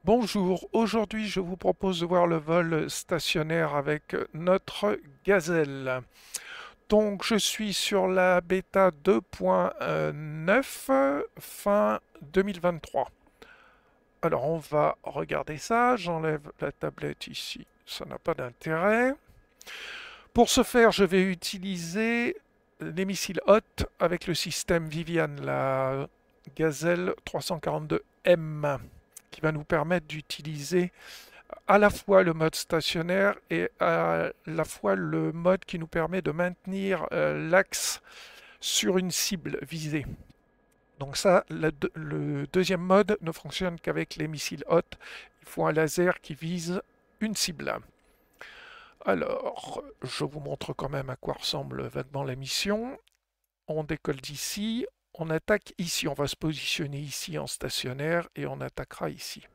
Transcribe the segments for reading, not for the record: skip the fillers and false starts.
Bonjour, aujourd'hui je vous propose de voir le vol stationnaire avec notre Gazelle. Donc je suis sur la bêta 2.9 fin 2023. Alors on va regarder ça, j'enlève la tablette ici, ça n'a pas d'intérêt. Pour ce faire, je vais utiliser les missiles Hot avec le système Vivian, la Gazelle 342M, qui va nous permettre d'utiliser à la fois le mode stationnaire et à la fois le mode qui nous permet de maintenir l'axe sur une cible visée. Donc ça, le deuxième mode ne fonctionne qu'avec les missiles Hot. Il faut un laser qui vise une cible. Alors, je vous montre quand même à quoi ressemble vaguement la mission. On décolle d'ici, on attaque ici, on va se positionner ici en stationnaire et on attaquera ici.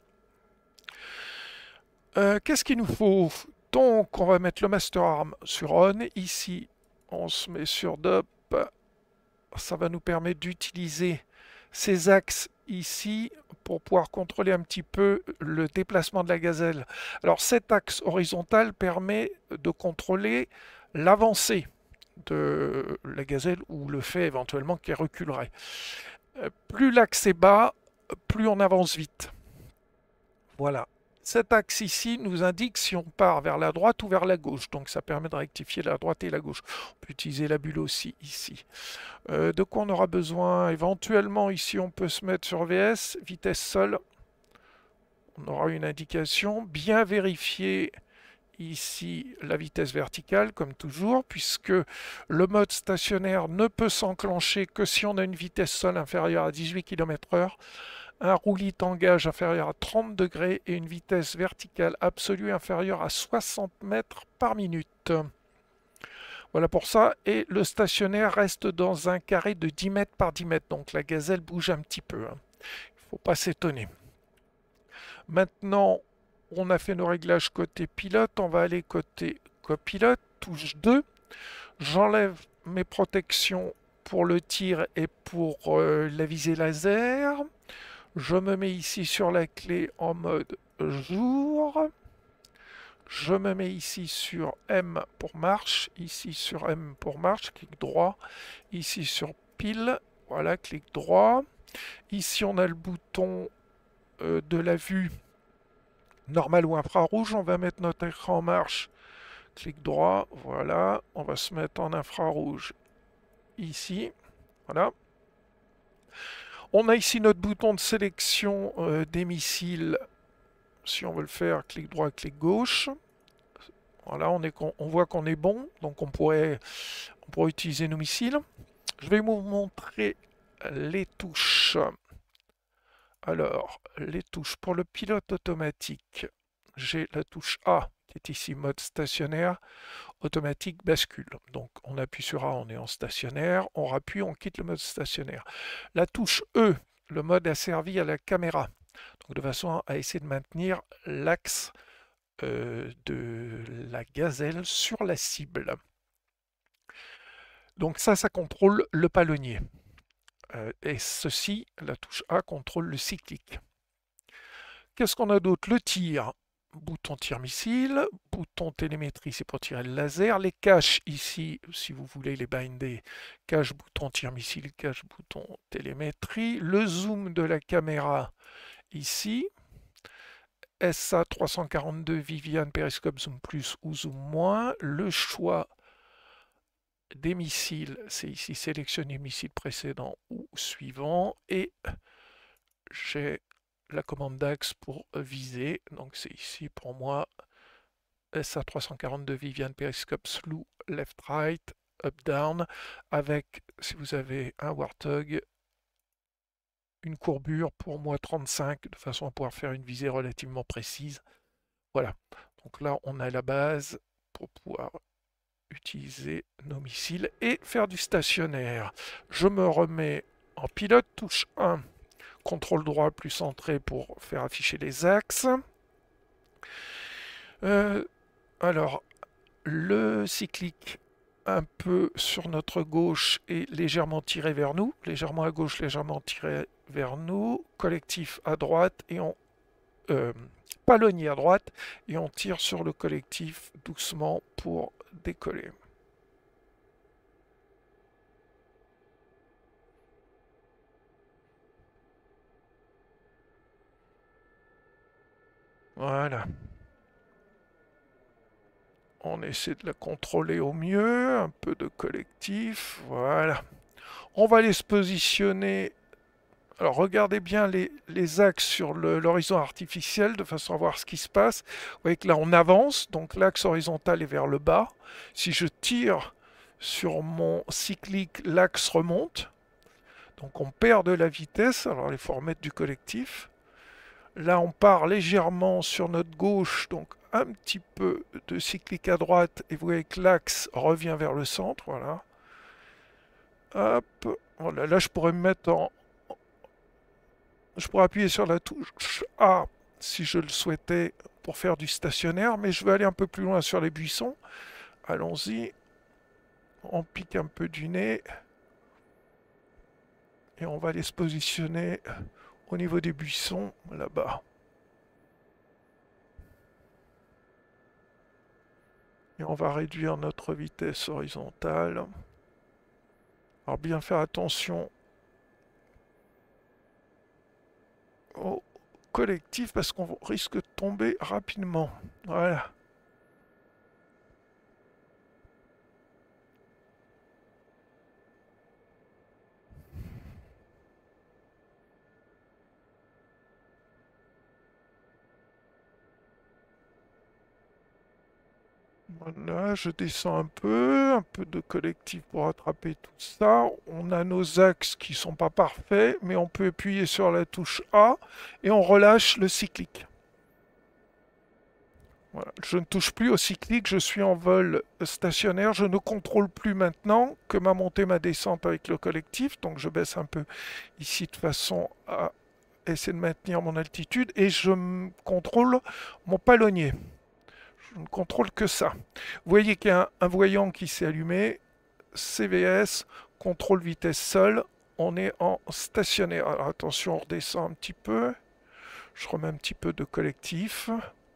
Qu'est-ce qu'il nous faut? Donc, on va mettre le Master Arm sur On. Ici, on se met sur Dop. Ça va nous permettre d'utiliser ces axes ici pour pouvoir contrôler un petit peu le déplacement de la gazelle. Alors, cet axe horizontal permet de contrôler l'avancée de la gazelle ou le fait éventuellement qu'elle reculerait. Plus l'axe est bas, plus on avance vite. Voilà. Cet axe ici nous indique si on part vers la droite ou vers la gauche. Donc ça permet de rectifier la droite et la gauche. On peut utiliser la bulle aussi ici. De quoi on aura besoin? Éventuellement ici on peut se mettre sur VS, vitesse sol. On aura une indication. Bien vérifier ici la vitesse verticale comme toujours, puisque le mode stationnaire ne peut s'enclencher que si on a une vitesse sol inférieure à 18 km/h, un roulis tangage inférieur à 30 degrés et une vitesse verticale absolue inférieure à 60 mètres par minute. Voilà pour ça, et le stationnaire reste dans un carré de 10 mètres par 10 mètres, donc la gazelle bouge un petit peu. Il ne faut pas s'étonner. Maintenant, on a fait nos réglages côté pilote, on va aller côté copilote, touche 2. J'enlève mes protections pour le tir et pour la visée laser. Je me mets ici sur la clé en mode jour. Je me mets ici sur M pour marche, ici sur M pour marche, clic droit, ici sur pile, voilà, clic droit. Ici on a le bouton de la vue normal ou infrarouge, on va mettre notre écran en marche, clic droit, voilà, on va se mettre en infrarouge ici, voilà. On a ici notre bouton de sélection des missiles, si on veut le faire, clic droit, clic gauche. Voilà, on voit qu'on est bon, donc on pourrait utiliser nos missiles. Je vais vous montrer les touches. Alors, les touches pour le pilote automatique. J'ai la touche A qui est ici mode stationnaire, automatique bascule. Donc on appuie sur A, on est en stationnaire, on rappuie, on quitte le mode stationnaire. La touche E, le mode asservi à la caméra. Donc de façon à essayer de maintenir l'axe de la gazelle sur la cible. Donc ça contrôle le palonnier. Et ceci, la touche A, contrôle le cyclique. Qu'est-ce qu'on a d'autre? Le tir. Bouton tir missile, bouton télémétrie, c'est pour tirer le laser. Les caches ici, si vous voulez les binder, cache bouton tir missile, cache bouton télémétrie. Le zoom de la caméra ici. SA 342 Vivian périscope zoom plus ou zoom moins. Le choix des missiles, c'est ici sélectionner missile précédent ou suivant. Et j'ai la commande d'axe pour viser. Donc c'est ici pour moi SA 342 Vivian périscope slew left right up down avec, si vous avez un Warthog, une courbure pour moi 35 de façon à pouvoir faire une visée relativement précise. Voilà, donc là on a la base pour pouvoir utiliser nos missiles et faire du stationnaire. Je me remets en pilote, touche 1, contrôle droit plus centré pour faire afficher les axes. Alors, le cyclique un peu sur notre gauche est légèrement tiré vers nous, légèrement à gauche, légèrement tiré vers nous, collectif à droite et on palonnier à droite et on tire sur le collectif doucement pour décoller. Voilà. On essaie de la contrôler au mieux, un peu de collectif, voilà. On va aller se positionner. Alors regardez bien les axes sur l'horizon artificiel de façon à voir ce qui se passe. Vous voyez que là on avance, donc l'axe horizontal est vers le bas. Si je tire sur mon cyclique, l'axe remonte. Donc on perd de la vitesse, alors il faut remettre du collectif. Là on part légèrement sur notre gauche, donc un petit peu de cyclique à droite, et vous voyez que l'axe revient vers le centre, voilà. Hop, voilà, là je pourrais me mettre en... Je pourrais appuyer sur la touche A si je le souhaitais pour faire du stationnaire, mais je vais aller un peu plus loin sur les buissons. Allons-y, on pique un peu du nez, et on va aller se positionner au niveau des buissons, là-bas. Et on va réduire notre vitesse horizontale. Alors bien faire attention au collectif parce qu'on risque de tomber rapidement. Voilà. Voilà, je descends un peu de collectif pour attraper tout ça. On a nos axes qui sont pas parfaits, mais on peut appuyer sur la touche A et on relâche le cyclique. Voilà. Je ne touche plus au cyclique, je suis en vol stationnaire. Je ne contrôle plus maintenant que ma montée, ma descente avec le collectif. Donc je baisse un peu ici de façon à essayer de maintenir mon altitude et je contrôle mon palonnier. Je ne contrôle que ça. Vous voyez qu'il y a un voyant qui s'est allumé. CVS, contrôle vitesse seul. On est en stationnaire. Alors attention, on redescend un petit peu. Je remets un petit peu de collectif.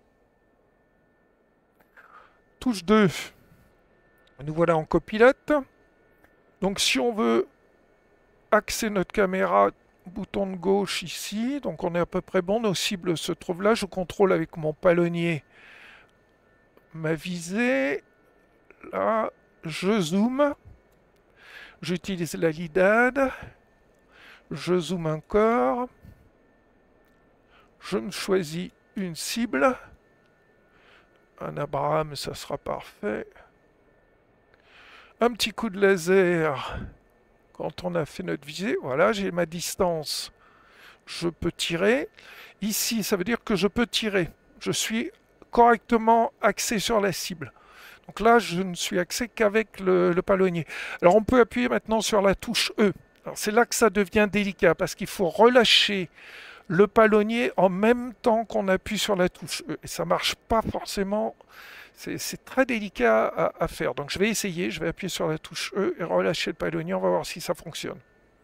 Touche 2. Nous voilà en copilote. Donc si on veut axer notre caméra, bouton de gauche ici. Donc on est à peu près bon. Nos cibles se trouvent là. Je contrôle avec mon palonnier ma visée. Là, je zoome. J'utilise la LIDAD. Je zoome encore. Je me choisis une cible. Un Abraham, ça sera parfait. Un petit coup de laser quand on a fait notre visée. Voilà, j'ai ma distance. Je peux tirer. Ici, ça veut dire que je peux tirer. Je suis correctement axé sur la cible. Donc là, je ne suis axé qu'avec le palonnier. Alors on peut appuyer maintenant sur la touche E. C'est là que ça devient délicat parce qu'il faut relâcher le palonnier en même temps qu'on appuie sur la touche E. Et ça ne marche pas forcément. C'est très délicat à faire. Donc je vais essayer, je vais appuyer sur la touche E et relâcher le palonnier. On va voir si ça fonctionne.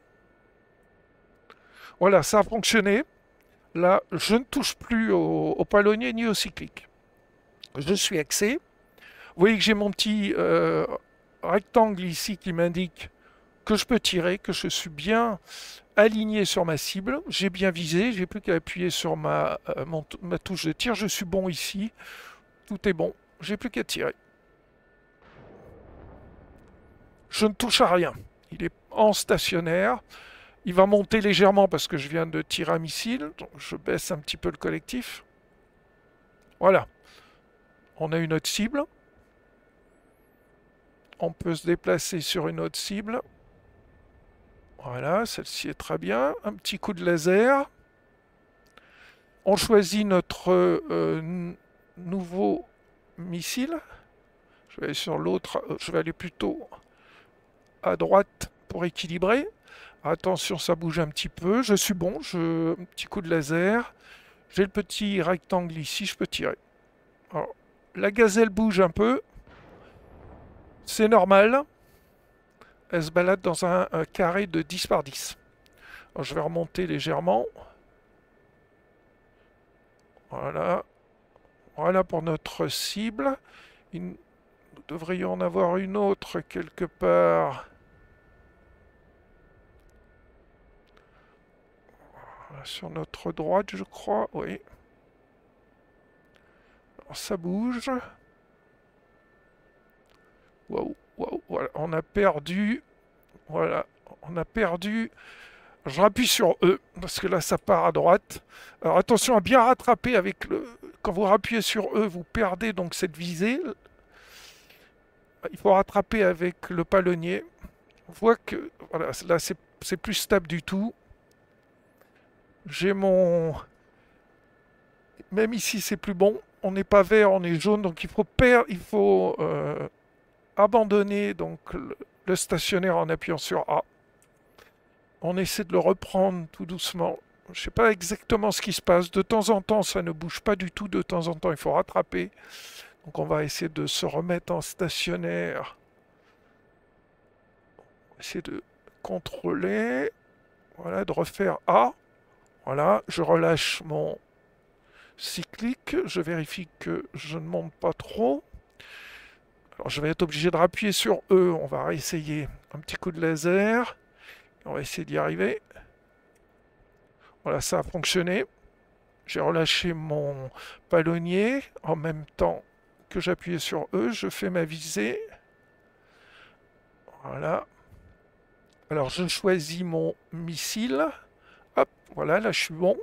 Voilà, ça a fonctionné. Là, je ne touche plus au palonnier ni au cyclique. Je suis axé. Vous voyez que j'ai mon petit rectangle ici qui m'indique que je peux tirer, que je suis bien aligné sur ma cible. J'ai bien visé, j'ai plus qu'à appuyer sur ma touche de tir. Je suis bon ici. Tout est bon. J'ai plus qu'à tirer. Je ne touche à rien. Il est en stationnaire. Il va monter légèrement parce que je viens de tirer un missile. Donc je baisse un petit peu le collectif. Voilà. On a une autre cible. On peut se déplacer sur une autre cible. Voilà, celle-ci est très bien. Un petit coup de laser. On choisit notre nouveau missile. Je vais aller sur l'autre. Je vais aller plutôt à droite pour équilibrer. Attention, ça bouge un petit peu. Je suis bon. Un petit coup de laser. J'ai le petit rectangle ici. Je peux tirer. Alors, la gazelle bouge un peu. C'est normal. Elle se balade dans un carré de 10 par 10. Alors, je vais remonter légèrement. Voilà. Voilà pour notre cible. Nous devrions en avoir une autre quelque part. Sur notre droite, je crois. Oui. Alors, ça bouge. Waouh, waouh, voilà. On a perdu. Voilà. On a perdu. Je rappuie sur E, parce que là, ça part à droite. Alors, attention à bien rattraper avec le... Quand vous rappuyez sur E, vous perdez donc cette visée. Il faut rattraper avec le palonnier. On voit que... Voilà, là, c'est plus stable du tout. J'ai mon... Même ici, c'est plus bon. On n'est pas vert, on est jaune, donc il faut abandonner donc le stationnaire en appuyant sur A. On essaie de le reprendre tout doucement. Je ne sais pas exactement ce qui se passe. De temps en temps, ça ne bouge pas du tout. De temps en temps, il faut rattraper. Donc on va essayer de se remettre en stationnaire. On va essayer de contrôler. Voilà, de refaire A. Voilà, je relâche mon cyclique. Je vérifie que je ne monte pas trop. Alors je vais être obligé de rappuyer sur E. On va réessayer un petit coup de laser. On va essayer d'y arriver. Voilà, ça a fonctionné. J'ai relâché mon palonnier en même temps que j'appuyais sur E. Je fais ma visée. Voilà. Alors je choisis mon missile. Hop, voilà, là je suis bon.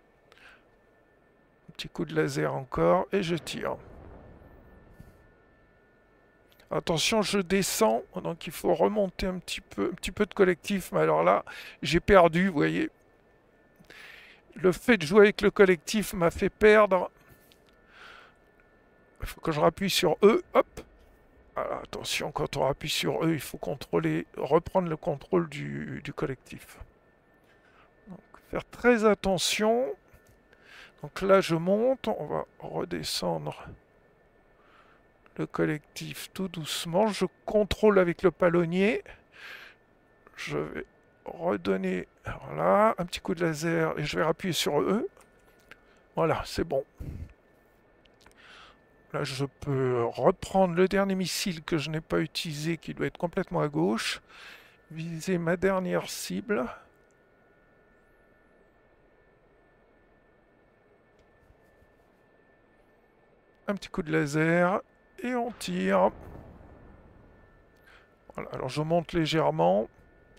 Un petit coup de laser encore et je tire. Attention, je descends, donc il faut remonter un petit peu de collectif. Mais alors là, j'ai perdu, vous voyez. Le fait de jouer avec le collectif m'a fait perdre. Il faut que je rappuie sur E. Hop. Alors, attention, quand on appuie sur E, il faut reprendre le contrôle du collectif. Donc, faire très attention. Donc là, je monte. On va redescendre le collectif tout doucement. Je contrôle avec le palonnier. Je vais redonner, voilà, un petit coup de laser et je vais appuyer sur E. Voilà, c'est bon. Là, je peux reprendre le dernier missile que je n'ai pas utilisé, qui doit être complètement à gauche. Viser ma dernière cible. Un petit coup de laser et on tire. Voilà, alors je monte légèrement.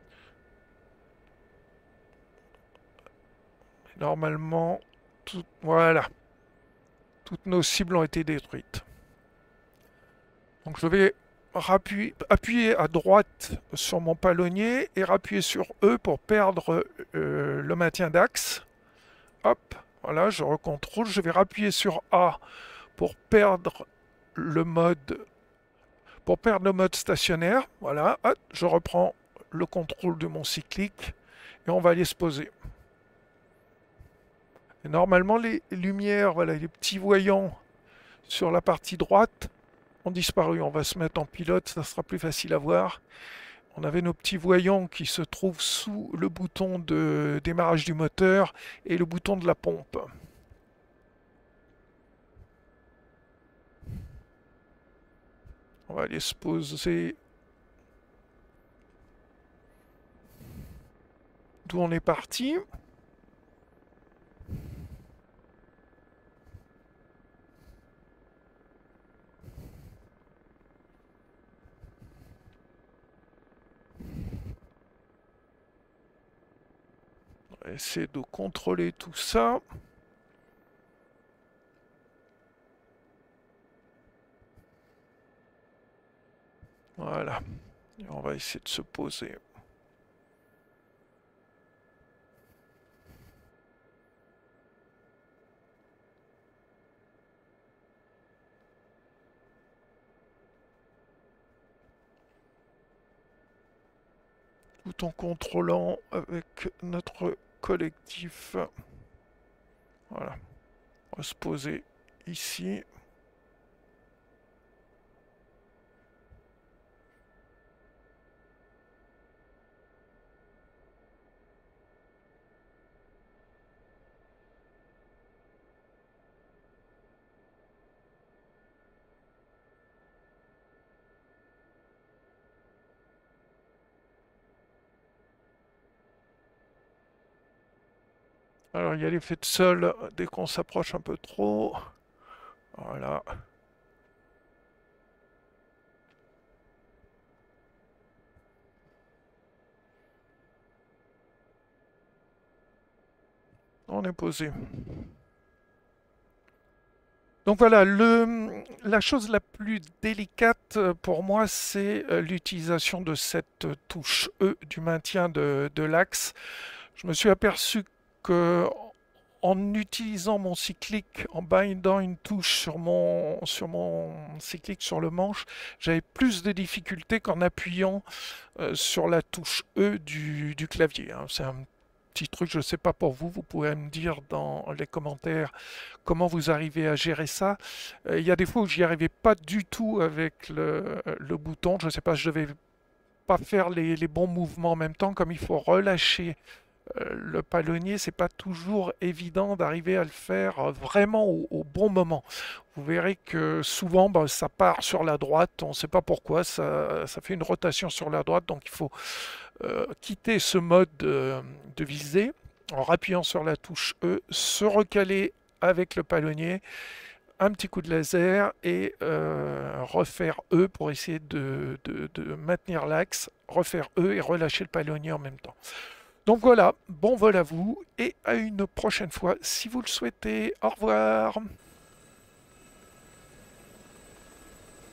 Normalement, voilà. Toutes nos cibles ont été détruites. Donc je vais appuyer à droite sur mon palonnier et appuyer sur E pour perdre le maintien d'axe. Hop, voilà, je recontrôle. Je vais appuyer sur A pour perdre le mode stationnaire. Voilà, hop, je reprends le contrôle de mon cyclique et on va aller se poser. Et normalement, les lumières, voilà, les petits voyants sur la partie droite ont disparu. On va se mettre en pilote, ça sera plus facile à voir. On avait nos petits voyants qui se trouvent sous le bouton de démarrage du moteur et le bouton de la pompe. On va aller se poser d'où on est parti. On va essayer de contrôler tout ça. Voilà. Et on va essayer de se poser. Tout en contrôlant avec notre collectif. Voilà. On va se poser ici. Alors il y a l'effet de sol dès qu'on s'approche un peu trop. Voilà. On est posé. Donc voilà, la chose la plus délicate pour moi, c'est l'utilisation de cette touche E du maintien de l'axe. Je me suis aperçu que en utilisant mon cyclique, en bindant une touche sur mon cyclique sur le manche, j'avais plus de difficultés qu'en appuyant sur la touche E du clavier, hein. C'est un petit truc, je ne sais pas pour vous, vous pouvez me dire dans les commentaires comment vous arrivez à gérer ça. Il y a des fois où j'y arrivais pas du tout avec le bouton, je ne sais pas, je devais pas faire les bons mouvements en même temps, comme il faut relâcher le palonnier, c'est pas toujours évident d'arriver à le faire vraiment au bon moment. Vous verrez que souvent bah, ça part sur la droite, on ne sait pas pourquoi, ça fait une rotation sur la droite, donc il faut quitter ce mode de visée en appuyant sur la touche E, se recaler avec le palonnier, un petit coup de laser et refaire E pour essayer de maintenir l'axe, refaire E et relâcher le palonnier en même temps. Donc voilà, bon vol à vous et à une prochaine fois si vous le souhaitez. Au revoir.